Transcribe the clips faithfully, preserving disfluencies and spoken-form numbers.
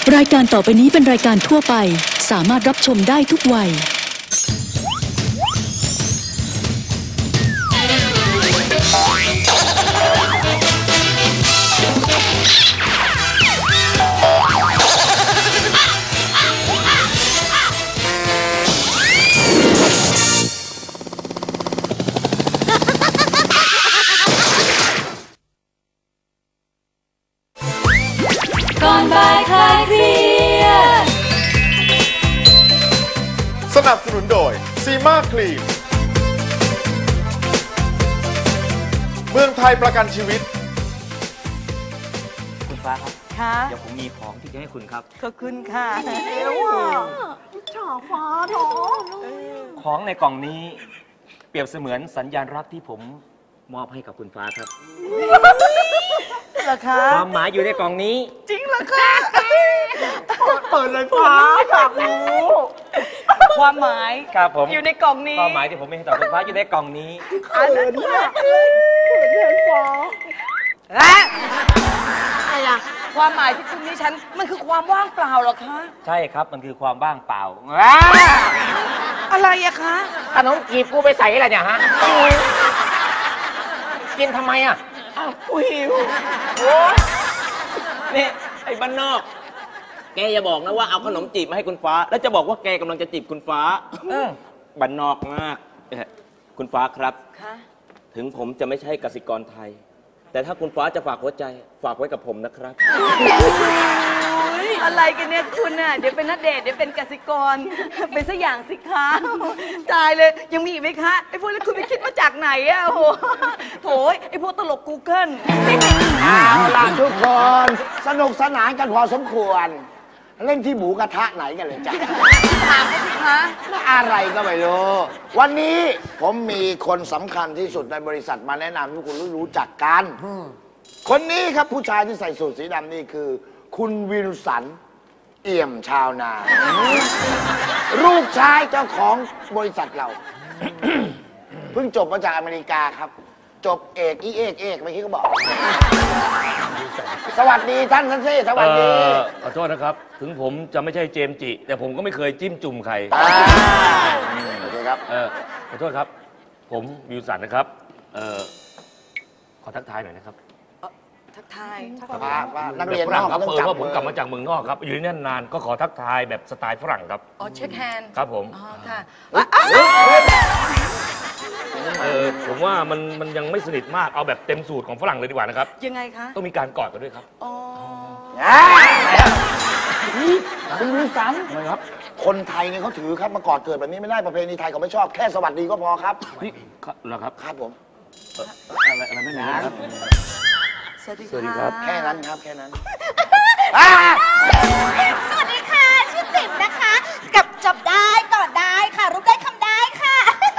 รายการต่อไปนี้เป็นรายการทั่วไปสามารถรับชมได้ทุกวัยก่อนบ่ายคลายเครียดสนับสนุนโดยซีมาคลีนเมืองไทยประกันชีวิตคุณฟ้าครับค่ะเดี๋ยวผมมีของที่จะให้คุณครับขอบคุณค่ะเร็วอ่ะฉาฟ้าท้องของในกล่องนี้เปรียบเสมือนสัญญาณรักที่ผมมอบให้กับคุณฟ้าครับเหรอคะความหมายอยู่ในกล่องนี้จริงเหรอคะเปิดเลยฟ้าอยากรู้ความหมายครับผมอยู่ในกล่องนี้ความหมายที่ผมไม่ให้ต่อคุณฟ้าอยู่ในกล่องนี้เขินมากเลยเขินแทนฟ้าและอะไรอะความหมายที่คุณนี้ฉันมันคือความว่างเปล่าเหรอคะใช่ครับมันคือความว่างเปล่าอะไรอะคะขนมจีบกูไปใส่อะไรเนี่ยฮะกินทำไมอะอ้าวกูหิวนี่ไอ้บ้านนอกแกอย่าบอกนะว่าเอาขนมจีบมาให้คุณฟ้าแล้วจะบอกว่าแกกำลังจะจีบคุณฟ้าบ้านนอกมากคุณฟ้าครับถึงผมจะไม่ใช่กสิกรไทยแต่ถ้าคุณฟ้าจะฝากหัวใจฝากไว้กับผมนะครับอะไรกันเนี่ยคุณน่ะเดี๋ยวเป็นนักเดทเดี๋ยวเป็นกสิกรเป็นสักอย่างสิคะตายเลยยังมีอีกไหมคะไอ้พวกนี้คุณไปคิดมาจากไหนอะโหโถยไอ้พวกตลก Google เอาล่ะทุกคนสนุกสนานกันพอสมควรเล่นที่หมูกระทะไหนกันเลยจ้ะถามเขาสิคะอะไรก็ไม่รู้วันนี้ผมมีคนสำคัญที่สุดในบริษัทมาแนะนำให้คุณรู้จักกันคนนี้ครับผู้ชายที่ใส่สูทสีดำนี่คือคุณวิลสันเอี่ยมชาวนาลูกชายเจ้าของบริษัทเราเพิ่งจบมาจากอเมริกาครับจบเอกอีเอกเอกเมื่อกี้ก็บอกสวัสดีท่านท่านซี่สวัสดีขอโทษนะครับถึงผมจะไม่ใช่เจมส์จิแต่ผมก็ไม่เคยจิ้มจุ่มใครโอเคครับขอโทษครับผมวิลสันนะครับขอทักทายหน่อยนะครับทักทายนักเรียนนอกครับเออว่าผมกลับมาจากเมืองนอกครับอยู่ที่นั่นนานก็ขอทักทายแบบสไตล์ฝรั่งครับอ๋อเช็คแฮนด์ครับผมอ๋อค่ะเออผมว่ามันมันยังไม่สนิทมากเอาแบบเต็มสูตรของฝรั่งเลยดีกว่านะครับยังไงคะต้องมีการกอดกันด้วยครับอ๋อคุณวิลสันทำไมครับคนไทยเนี่ยเขาถือครับมากอดเกิดแบบนี้ไม่ได้ประเพณีไทยเขาไม่ชอบแค่สวัสดีก็พอครับนี่เหรอครับครับผมอะไรอะไรไม่มีนะครับสวัสดีครับแค่นั้นครับแค่นั้นสวัสดีค่ะชื่อติ๋มนะคะกับจับได้กอดได้ค่ะรูปได้คำได้ค่ะ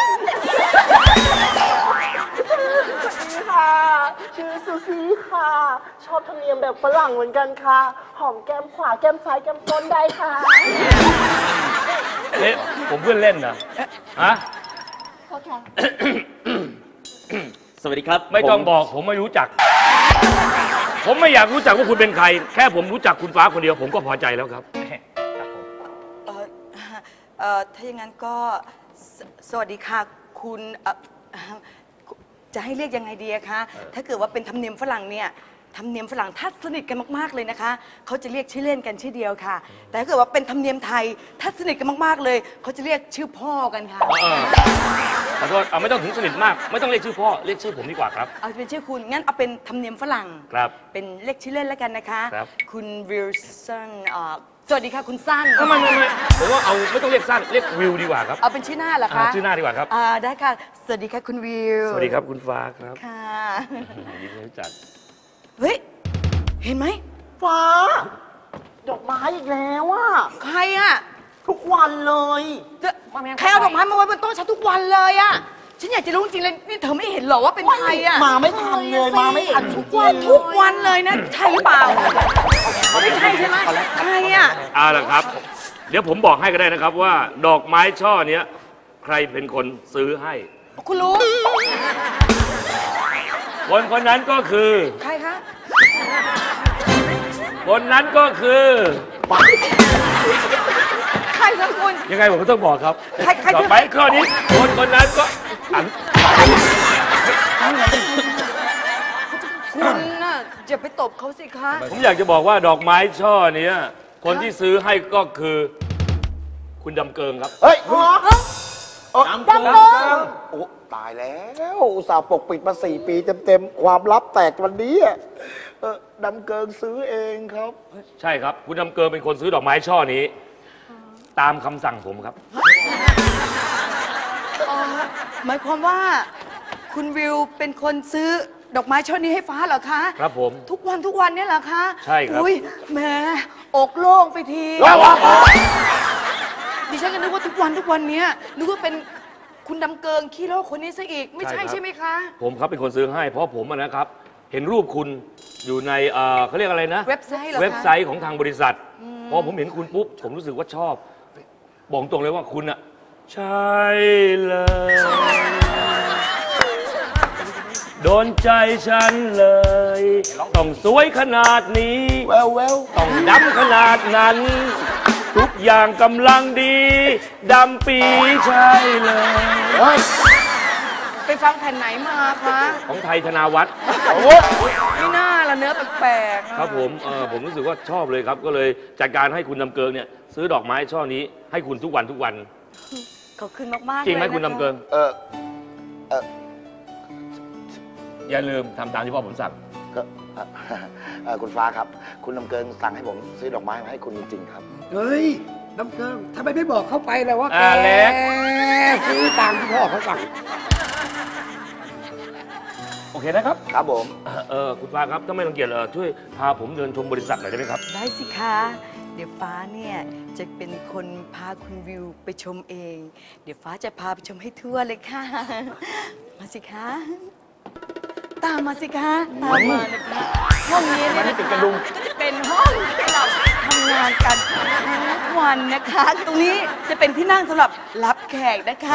ค่ะชื่อซูซี่ค่ะชอบธรรมเนียมแบบฝรั่งเหมือนกันค่ะหอมแก้มขวาแก้มซ้ายแก้มต้นได้ค่ะเอ๊ะผมเพื่อนเล่นนะฮะโอเคสวัสดีครับไม่ต้องบอกผมไม่รู้จักผมไม่อยากรู้จักว่าคุณเป็นใครแค่ผมรู้จักคุณฟ้าคนเดียวผมก็พอใจแล้วครับครับผมเออเออถ้าอย่างนั้นก็สวัสดีค่ะคุณจะให้เรียกยังไงดีคะถ้าเกิดว่าเป็นธรรมเนียมฝรั่งเนี่ยธรรมเนียมฝรั่งถ้าสนิทกันมากๆเลยนะคะเขาจะเรียกชื่อเล่นกันชื่อเดียวค่ะแต่ถ้าเกิดว่าเป็นธรรมเนียมไทยถ้าสนิทกันมากๆเลยเขาจะเรียกชื่อพ่อกันค่ะขอโทษเอาไม่ต้องถึงสนิทมากไม่ต้องเรียกชื่อพ่อเรียกชื่อผมดีกว่าครับเอาเป็นชื่อคุณงั้นเอาเป็นธรรมเนียมฝรั่งครับเป็นเรียกชื่อเล่นแล้วกันนะคะครับคุณวิลสันสวัสดีค่ะคุณสั้นไม่ไม่ไม่ผมว่าเอาไม่ต้องเรียกสั้นเรียกวิวดีกว่าครับเอาเป็นชื่อหน้าเหรอคะชื่อหน้าดีกว่าครับอ่าได้ค่ะสวัสดีค่ะคุณวิวสวัสดีครับคุณฟ้าครับค่ะยินดีรู้จักเฮ้ยเห็นไหมฟ้าดอกไม้อีกแล้วอ่ะใครอ่ะทุกวันเลยใครเอาดอกไม้มาไว้บนโต๊ะฉันทุกวันเลยอ่ะฉันอยากจะรู้จริงๆเลยนี่เธอไม่เห็นหรอว่าเป็นใครอ่ะมาไม่ทันเลยมาไม่ทันทุกวันทุกวันเลยนะใช่หรือเปล่าไม่ใช่ใช่ไหมใครอ่ะเอาล่ะครับเดี๋ยวผมบอกให้ก็ได้นะครับว่าดอกไม้ช่อเนี้ยใครเป็นคนซื้อให้คุณรู้คนคนนั้นก็คือใครคะคนนั้นก็คือไปใครคะคุณยังไงผมก็ต้องบอกครับใครใครต่อไปข้อนี้คนคนนั้นก็อันคุณน่ะอย่าไปตบเขาสิคะผมอยากจะบอกว่าดอกไม้ช่อเนี้ยคนที่ซื้อให้ก็คือ คุณดำเกิงครับเฮ้ยดำเกิงโอ้ตายแล้วอุตส่าห์ปกปิดมาสี่ปีเต็มๆความลับแตกวันนี้อะเออดำเกิงซื้อเองครับใช่ครับ คุณดำเกิงเป็นคนซื้อดอกไม้ช่อนี้ ตามคำสั่งผมครับอ๋อหมายความว่าคุณวิวเป็นคนซื้อดอกไม้ช่อนี้ให้ฟ้าเหรอคะครับผมทุกวันทุกวันเนี่ยเหรอคะใช่ครับอุ้ยแหมอกโล่งไปทีแล้ววะดิฉันก็นึกว่าทุกวันทุกวันเนี้ยนึกว่าเป็นคุณดำเกิงขี้โลกคนนี้ซะอีกไม่ใช่ใช่ไหมคะผมครับเป็นคนซื้อให้ เพราะผมอะนะครับ เห็นรูปคุณอยู่ในเอ่อเขาเรียกอะไรนะเว็บไซต์เหรอคะเว็บไซต์ของทางบริษัท พอผมเห็นคุณปุ๊บ ผมรู้สึกว่าชอบ บอกตรงเลยว่าคุณอะใช่เลย โดนใจฉันเลย ต้องสวยขนาดนี้แววแววต้องดำขนาดนั้น ทุกอย่างกำลังดีดำปีใช่เลยเฮ้ยไปฟังแผ่นไหนมาคะของไทยธนาวัฒน์โอ้ไม่น่าละเนื้อแปลกๆอะครับผมเออผมรู้สึกว่าชอบเลยครับ ก็เลยจัดการให้คุณดำเกิงเนี่ยซื้อดอกไม้ช่อนี้ให้คุณทุกวันทุกวันขอบคุณมากๆจริงไหมเลยนะะคุณดำเกิงเอออย่าลืมทำตามที่พ่อผมสั่งก็เอ่อเอ่อคุณฟ้าครับ คุณดำเกิงสั่งให้ผมซื้อดอกไม้มาให้คุณจริงๆครับเฮ้ย น้ำเกลือทำไมไม่บอกเขาไปเลยว่าแกอ่าเล็กซื้อตามที่พ่อเขาสั่งโอเคนะครับครับผมเออคุณฟ้าครับถ้าไม่รังเกียจเออช่วยพาผมเดินชมบริษัทหน่อยได้ไหมครับได้สิคะ เดี๋ยวฟ้าเนี่ยจะเป็นคนพาคุณวิวไปชมเอง เดี๋ยวฟ้าจะพาไปชมให้ทั่วเลยค่ะ มาสิคะ ตามมาสิคะ ตามมานะคะห้องนี้เนี่ยนะคะก็จะเป็นห้องที่เราทำงานกันทุกวันนะคะ ตรงนี้จะเป็นที่นั่งสำหรับรับแขกนะคะ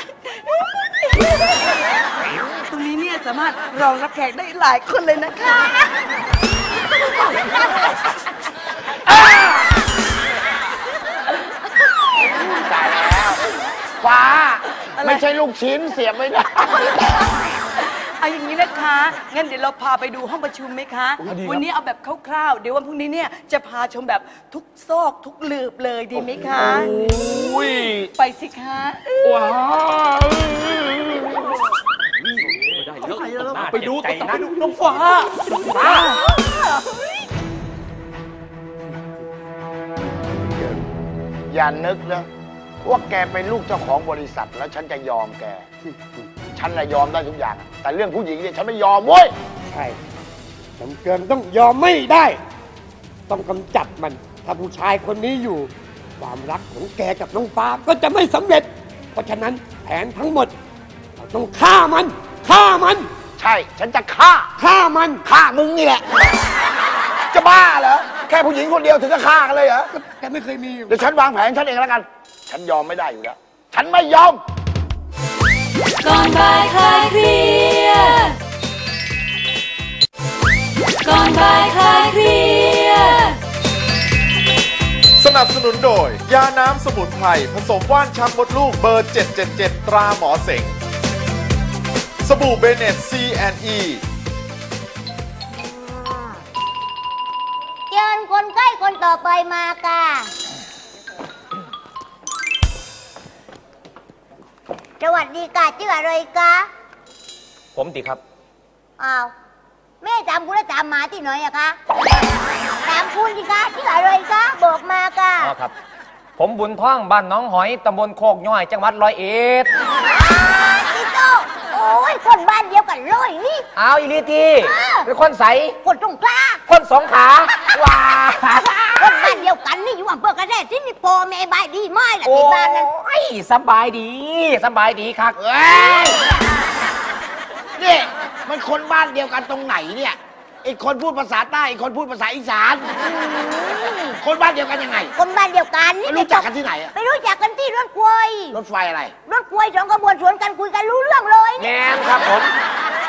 ตรงนี้เนี่ยสามารถรองรับแขกได้หลายคนเลยนะคะตายแล้ว ฟ้า ไม่ใช่ลูกชิ้นเสียบไม่ได้เอาอย่างนี้นะคะ งั้นเดี๋ยวเราพาไปดูห้องประชุมไหมคะ วันนี้เอาแบบคร่าวๆ เดี๋ยววันพรุ่งนี้เนี่ยจะพาชมแบบทุกซอกทุกหลืบเลยดีไหมคะอุ้ยไปสิคะว้าวไปดูต่อนะน้องฟ้าอย่านึกนะว่าแกเป็นลูกเจ้าของบริษัทแล้วฉันจะยอมแก ฉันน่ะยอมได้ทุกอย่าง แต่เรื่องผู้หญิงเนี่ยฉันไม่ยอมเว้ยใช่น้ำเกลือต้องยอมไม่ได้ ต้องกำจัดมัน ถ้าผู้ชายคนนี้อยู่ ความรักของแกกับน้องฟ้าก็จะไม่สำเร็จ เพราะฉะนั้นแผนทั้งหมด เราต้องฆ่ามัน ฆ่ามันใช่ ฉันจะฆ่าฆ่ามันฆ่ามึงนี่แหละ จะบ้าเหรอ แค่ผู้หญิงคนเดียวถึงก็ฆ่ากันเลยเหรอแกไม่เคยมีเดี๋ยวฉันวางแผนฉันเองแล้วกัน ฉันยอมไม่ได้อยู่แล้ว ฉันไม่ยอมก่อนบ่ายคลายเครียดก่อนบ่ายคลายเครียดสนับสนุนโดย ยาน้ำสมุนไพรผสมว่านช้างมดลูกเบอร์ เจ็ดเจ็ดเจ็ด ตราหมอเสง สบู่เบเนต ซี แอนด์ อีเชิญคนใกล้คนต่อไปมาค่ะสวัสดีค่ะชื่ออะไรคะผมติครับอ้าวแม่ถามคุณแล้วถามหมาที่ไหนอะคะถามคุณสิคะชื่ออะไรคะบอกมาค่ะอ๋อครับ ผมบุญท่องบ้านหน้องหอยตำบลโคกย่อยจังหวัดร้อยเอ็ดอีโต้โอ้ยคนบ้านเดียวกันเลยนี่เอาอีลีทีเป็นคนใสคนตรงกลางคนสองขาว้าคนบ้านเดียวกันนี่อยู่อำเภอกระแสที่นี่พ่อแม่บายดีมากแหละโอ้ที่บ้านนั้นยสบายดี สบายดีครับเฮ้ย นี่มันคนบ้านเดียวกันตรงไหนเนี่ยอีกคนพูดภาษาใต้อีกคนพูดภาษาอีสาน คนบ้านเดียวกันยังไงคนบ้านเดียวกันนี่ไม่รู้จักกันที่ไหนอะไปรู้จักกันที่รถไฟรถไฟอะไรรถไฟสองขบวนสวนกันคุยกันรู้เรื่องเลยแมนครับผม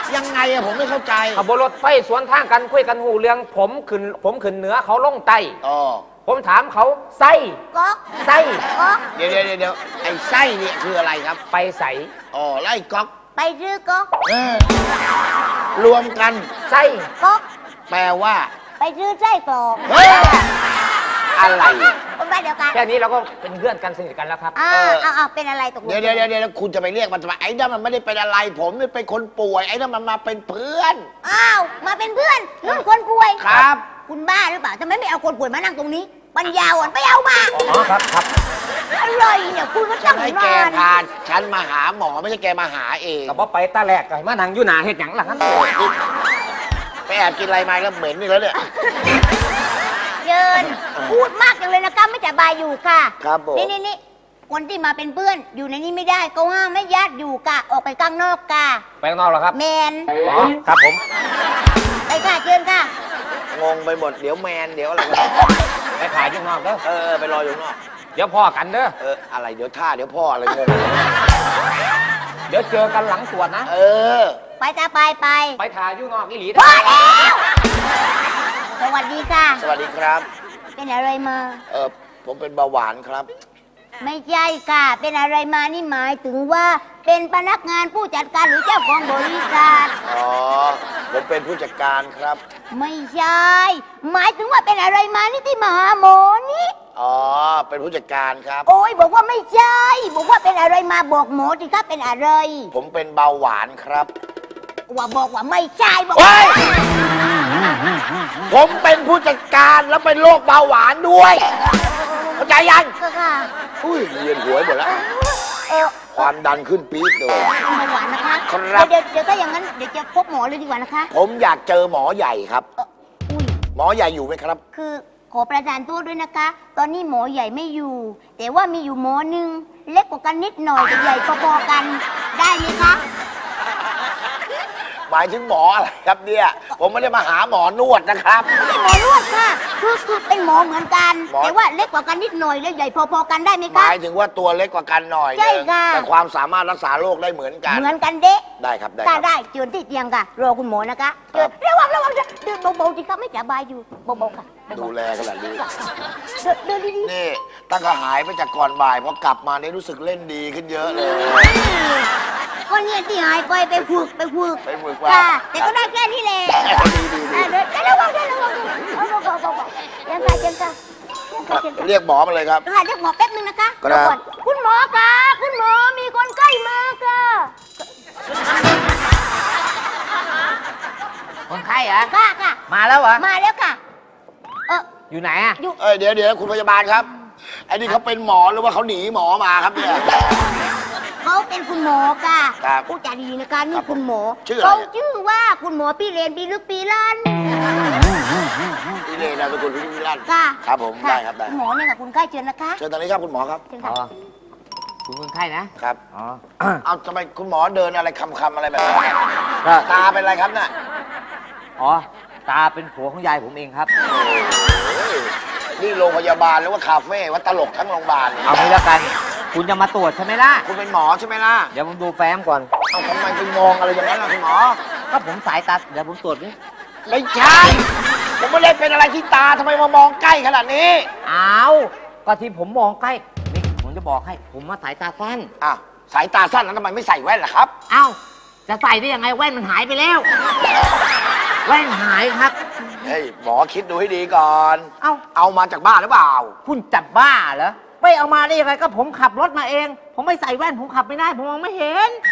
ยังไงอะผมไม่เข้าใจขับรถไฟสวนทางกันคุยกันหูเรื่องผมขึ้นผมขึ้นเหนือเขาลงใต้อ๋อผมถามเขาไส้ก๊อกไส้ก๊อกเดี๋ยวเดี๋ยวเดี๋ยวไอ้ไส้เนี่ยคืออะไรครับไปใสอ๋อไล่ก๊อกไปซื้อก๊อกเออรวมกันไส้ก๊อกแปลว่าไปซื้อไส้กรอกเฮ้ย อะไรคนบ้านเดียวกันแค่นี้เราก็เป็นเพื่อนกันสนิทกันแล้วครับอ่าเออเอาเอาเป็นอะไรตกลงเดี๋ยวเดี๋ยวเดี๋ยวเดี๋ยวคุณจะไปเรียกมันทำไมไอ้นั่นมันไม่ได้เป็นอะไร ผมนี่เป็นคนป่วย ไอ้นั่นมันมาเป็นเพื่อนอ้าวมาเป็นเพื่อนนุ่นคนป่วยครับคุณบ้าหรือเปล่าทำไมไม่เอาคนป่วยมานั่งตรงนี้ ปัญญาอ่อนไปเอามาอ๋อครับครับอะไรเนี่ยคุณก็ฉัต้นองให้นแกอนพาฉันมาหาหมอไม่ใช่แกมาหาเองกับว่าไปตาแหลกไก่มานั่งอยู่หนาเห็ดหยังล่ะครับไปแอบกินอะไรมาแล้วเหม็นนี่แล้วเนี่ยเยินพูดมากจังเลยนะคะไม่สบายอยู่ค่ะครับผมนี่นี่นี่คนที่มาเป็นเพื่อนอยู่ในนี้ไม่ได้ก็ห้ามไม่ญาติอยู่กะออกไปข้างนอกกะไปข้างนอกเหรอครับแมนอ๋อครับผมไปค่ะเชิญค่ะงงไปหมด เดี๋ยวแมน เดี๋ยวอะไรไปขายอยู่นอกเด้อเออเออไปรออยู่ข้างนอกเดี๋ยวพ่อกันเด้อเออ อะไร เดี๋ยวท่า เดี๋ยวพ่ออะไรงงเดี๋ยวเจอกันหลังตรวจนะเออไปจ้าไปไปไปถ่ายอยู่นอกอีหลีพอแล้วสวัสดีค่ะสวัสดีครับเป็นอะไรมาเออผมเป็นเบาหวานครับไม่ใช่ค่ะ เป็นอะไรมานี่หมายถึงว่าเป็นพนักงานผู้จัดการหรือเจ้าของบริษัทอ๋อ ผมเป็นผู้จัดการครับไม่ใช่ หมายถึงว่าเป็นอะไรมานี่ที่มาหาหมอนี่อ๋อ เป็นผู้จัดการครับโอ้ยบอกว่าไม่ใช่ บอกว่าเป็นอะไรมาบอกหมอสิครับเป็นอะไรผมเป็นเบาหวานครับว่าบอกว่าไม่ใช่บอกเฮ้ย ผมเป็นผู้จัดการแล้วเป็นโรคเบาหวานด้วยเข้าใจยังค่ะอุ้ยเรียนหัวหมดแล้วเออความดันขึ้นปี๊ดเลยเบาหวานนะคะครับเดี๋ยวเดี๋ยวถ้าอย่างนั้นเดี๋ยวจะพบหมอเลยดีกว่านะคะผมอยากเจอหมอใหญ่ครับเอ่ออุ้ยหมอใหญ่อยู่ไหมครับคือขอประทานโทษด้วยนะคะ ตอนนี้หมอใหญ่ไม่อยู่ แต่ว่ามีอยู่หมอหนึ่งเล็กกว่ากันนิดหน่อยแต่ใหญ่พอๆกัน ได้ไหมคะหมายถึงหมออะไรครับเนี่ย ผมไม่ได้มาหาหมอนวดนะครับไม่ใช่หมอนวดค่ะ คือคือเป็นหมอเหมือนกันหมอแต่ว่าเล็กกว่ากันนิดหน่อยและใหญ่พอๆกันได้ไหมหคะมายถึงว่าตัวเล็กกว่ากันหน่อยใช่นึงค่ะแต่ความสามารถรักษาโรคได้เหมือนกันเหมือนกันเด๊ะได้ครับได้คได้รับได้เชิญที่เตียงค่ะ รอคุณหมอนะคะเชิญระวังระวังเดินเบาๆสิคะไม่สบายอยู่เบาๆค่ะดูแลขนาดนี้เดินเดินดีนี่ตั้งแต่หายไปจากก่อนบ่ายพอกลับมาเนี่ยรู้สึกเล่นดีขึ้นเยอะเลยๆก็เนี่ยที่หายไปไปฝึกไปฝึกไปฝึกว่าค่ะแต่ก็ได้แค่นี้แหละดีดีดีอ่ะเดินเดินระวังเดินระวังเอาเบาๆเบาๆเชิญค่ะเชิญค่ะเชิญค่ะเชิญค่ะเรียกหมอมาเลยครับค่ะเรียกหมอแป๊บนึงนะคะครับเดี๋ยวก่อนคุณหมอคะคุณหมอมีคนไข้มาค่ะคนไข้เหรอค่ะค่ะมาแล้วเหรอมาแล้วค่ะเอออยู่ไหนอะอยู่เอ้ยเดี๋ยวเดี๋ยวคุณพยาบาลครับไอ้นี่เขาเป็นหมอหรือว่าเขาหนีหมอมาครับเนี่ยเขาเป็นคุณหมอค่ะครับผู้จาดีนะคะนี่คุณหมอชื่ออะไรเขาชื่อว่าคุณหมอพี่เรนปีลึกปีลั่นพี่เลนามสกุลพิพิรัตน์ค่ะครับผมะได้ครับได้คุณหมอเนี่ยค่ะคุณใกล้เชิญนะคะเชิญตอนนี้ครับคุณหมอครับเชิญอ๋ค่ะอคุณคนไข้นะครับ อ๋อเอาทำไมคุณหมอเดินอะไรคำๆอะไรแบบนี้ก็ตาเป็นอะไรครับน่ะอ๋อตาเป็นผัวของยายผมเองครับเฮ้ยนี่โรงพยาบาลหรือว่าคาเฟ่ว่าตลกทั้งโรงพยาบาลเอางี้แล้วกัน คุณจะมาตรวจใช่ไหมล่ะคุณเป็นหมอใช่ไหมล่ะเดี๋ยวผมดูแฟ้มก่อนเอาทำไมไปมองอะไรอย่างนั้นล่ะคุณหมอก็ผมสายตาเดี๋ยวผมตรวจนี่ไม่ใช่ผมไม่ได้เป็นอะไรที่ตาทำไมมามองใกล้ขนาดนี้อ้าวก็ที่ผมมองใกล้นี่ผมจะบอกให้ ผมมาสายตาสั้นอ้าวสายตาสั้นแล้วทำไมไม่ใส่แว่นล่ะครับเอ้าจะใส่ได้ยังไงแว่นมันหายไปแล้ว แว่นหายครับเฮ้ยหมอคิดดูให้ดีก่อนเอ้าเอามาจากบ้านหรือเปล่าคุณจับบ้าเหรอไม่เอามาได้ยังไงก็ผมขับรถมาเอง ผมไม่ใส่แว่นผมขับไม่ได้ ผมมองไม่เห็น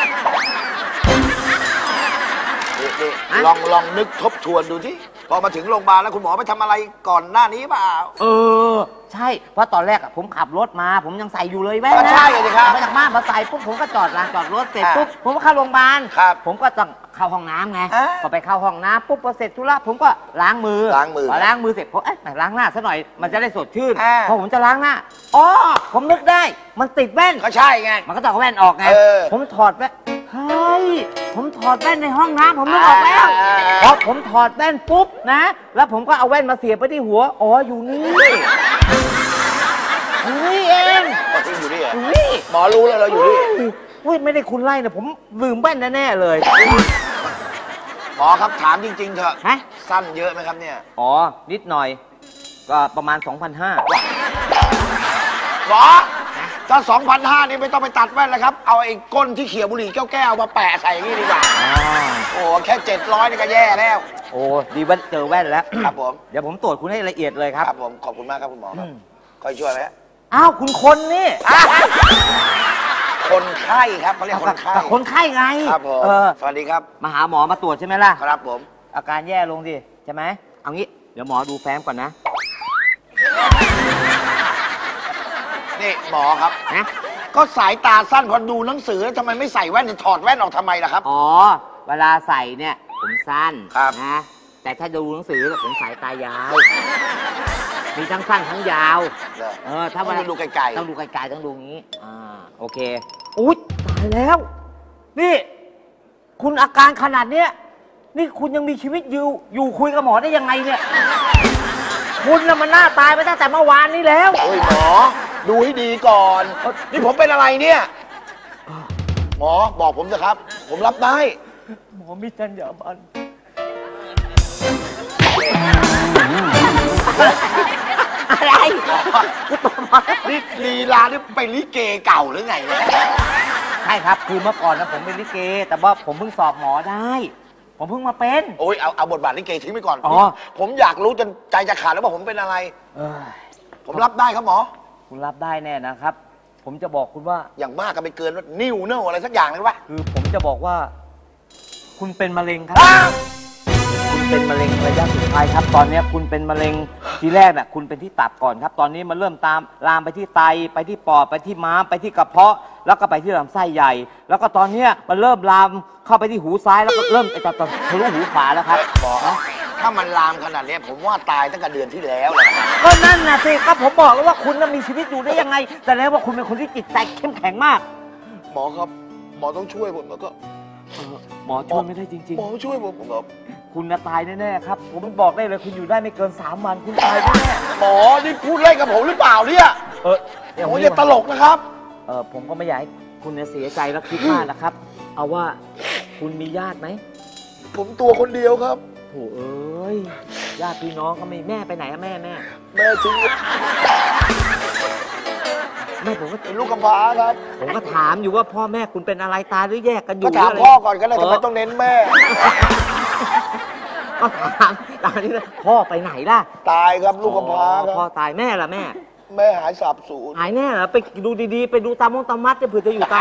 นี่นี่ฮะลองลองนึกทบทวนดูที่พอมาถึงโรงพยาบาลแล้วคุณหมอไปทำอะไรก่อนหน้านี้เปล่าเออ ใช่ เพราะตอนแรกอะผมขับรถมา ผมยังใส่อยู่เลยแว่นก็นะใช่เลยครับมาจากบ้านมาใส่ปุ๊บผมก็จอดลานจอดรถเสร็จอ่าปุ๊บผมก็เข้าโรงพยาบาลครับผมก็ต้องเข้าห้องน้ำไงอ่าพอไปเข้าห้องน้ำปุ๊บพอเสร็จธุระผมก็ล้างมือล้างมือพอล้างมือเสร็จผมเอ๊ะไหนล้างหน้าซะหน่อยมันจะได้สดชื่นอ่าพอผมจะล้างหน้าอ๋อผมนึกได้ มันติดแว่นก็ใช่ไงมันก็ต้องเอาแว่นออกไงเออผมถอดแว่น เฮ้ย ผมถอดแว่นในห้องน้ำผมนึกออกแล้วอ่าพอผมถอดแว่นปุ๊บนะ แล้วผมก็เอาแว่นมาเสียบไปที่หัว อ๋อ อยู่นี่อยู่นี่เองอ๋อที่อยู่นี่เหรออยู่นี่หมอรู้แล้วเราอยู่นี่อุ้ยไม่ได้คุณไล่นะผมลืมแว่นแน่ๆเลยหมอครับถามจริง ๆเถอะฮะสั้นเยอะไหมครับเนี่ยอ๋อ นิดหน่อย ก็ประมาณ สองพันห้าร้อยหมอถ้าสองพันห้านี่ไม่ต้องไปตัดแว่นแล้วครับ เอาไอ้ก้นที่เขี่ยบุหรี่แก้วๆมาแปะใส่อย่างนี้ดีกว่า โอ้แค่เจ็ดร้อยนี่ก็แย่แล้วโอ้ ดีว่าเจอแว่นแล้วครับผมเดี๋ยวผมตรวจคุณให้ละเอียดเลยครับครับผมขอบคุณมากครับคุณหมอครับคอยช่วยไหมอ้าว คุณคนนี่คนไข้ครับเขาเรียกคนไข้แต่คนไข้ไงครับผมเออสวัสดีครับมาหาหมอมาตรวจใช่ไหมล่ะครับผมอาการแย่ลงดิใช่ไหม เอางี้ เดี๋ยวหมอดูแฟ้มก่อนนะนี่หมอครับนะก็สายตาสั้นพอดูหนังสือแล้วทำไมไม่ใส่แว่นจะถอดแว่นออกทำไมล่ะครับอ๋อ เวลาใส่เนี่ยผมสั้นครับนะ แต่ถ้าดูหนังสือผมสายตายาว มีทั้งสั้นทั้งยาว เออ ถ้าต้เวองลาดูไกลๆต้องดูไกลๆต้องดูงี้ อ่า โอเค อุ๊ย ตายแล้ว นี่ คุณอาการขนาดเนี้ย นี่คุณยังมีชีวิตอยู่ อยู่คุยกับหมอได้ยังไงเนี่ย คุณน่ะมันหน้าตายไปตั้งแต่เมื่อวานนี้แล้วโอ้ยหมอ ดูให้ดีก่อน นี่ผมเป็นอะไรเนี่ย หมอบอกผมเถอะครับ ผมรับได้หมอมีจรรยาบรรณอะไรนี่ลีลานี่เป็นลิเกเก่าหรือไงเนี่ยใช่ครับ คือเมื่อก่อนนะผมเป็นลิเก แต่ว่าผมเพิ่งสอบหมอได้ ผมเพิ่งมาเป็นโอ้ยเอาเอาบทบาทลิเกทิ้งไปก่อนอ๋อผมอยากรู้จนใจจะขาดแล้วว่าผมเป็นอะไรเออผมรับได้ครับหมอคุณรับได้แน่นะครับ ผมจะบอกคุณว่าอย่างมากก็ไปเกินว่านิ้วเน่าอะไรสักอย่างเลยวะคือผมจะบอกว่า คุณเป็นมะเร็งครับ คุณเป็นมะเร็งระยะสุดท้ายครับ ตอนนี้คุณเป็นมะเร็งทีแรกน่ะคุณเป็นที่ตับก่อนครับ ตอนนี้มันเริ่มตามลามไปที่ไตไปที่ปอดไปที่ม้ามไปที่กระเพาะ แล้วก็ไปที่ลำไส้ใหญ่ แล้วก็ตอนนี้มันเริ่มลามเข้าไปที่หูซ้ายแล้วก็เริ่มจะทะลุหูขวาแล้วครับหมอถ้ามันลามขนาดนี้ผมว่าตายตั้งแต่เดือนที่แล้วเลยก็นั่นน่ะสิก็ผมบอกแล้วว่าคุณน่ะมีชีวิตอยู่ได้ยังไง แต่แล้วว่าคุณเป็นคนที่จิตใจเข้มแข็งมากหมอครับ หมอต้องช่วยผมแล้วก็หมอช่วยไม่ได้จริงหมอช่วยผมผมครับๆ คุณน่ะตายแน่ๆครับ ผมบอกได้เลยคุณอยู่ได้ไม่เกินสามวันคุณตายแน่หมอนี่พูดเล่นกับผมหรือเปล่าเนี่ยๆเออโอ้ยอย่าตลกนะครับเออผมก็ไม่อยากให้คุณเนี่ยเสียใจและคิดมากนะครับ เอาว่าคุณมีญาติไหมผมตัวคนเดียวครับโถเอ้ยญาติพี่น้องก็ไม่แม่ไปไหนอะแม่แม่แม่ทิ้งแม่ผมก็เป็นลูกกำพร้าครับผมก็ถามอยู่ว่าพ่อแม่คุณเป็นอะไรตายหรือแยกกันอยู่ก็ถามหรืะไรพ่อก่อนก็ได้ทำไมต้องเน้นแม่ก็ถามตอนนี้เลยพ่อไปไหนล่ะตายครับลูกกำพร้าคพ่อรับตายแม่ล่ะแม่แม่หายสาบสูญหายแน่เหรอไปดูดีๆ ไปดูตามมงตามมัดจะเผื่อจะอยู่ตาม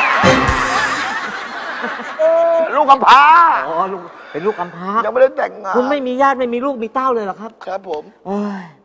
ลูกกำพร้าอ๋อลูกเป็นลูกกำพร้ายังไม่ได้แต่งงานคุณไม่มีญาติไม่มีลูกมีเต้าเลยเหรอครับครับผมโอ้ย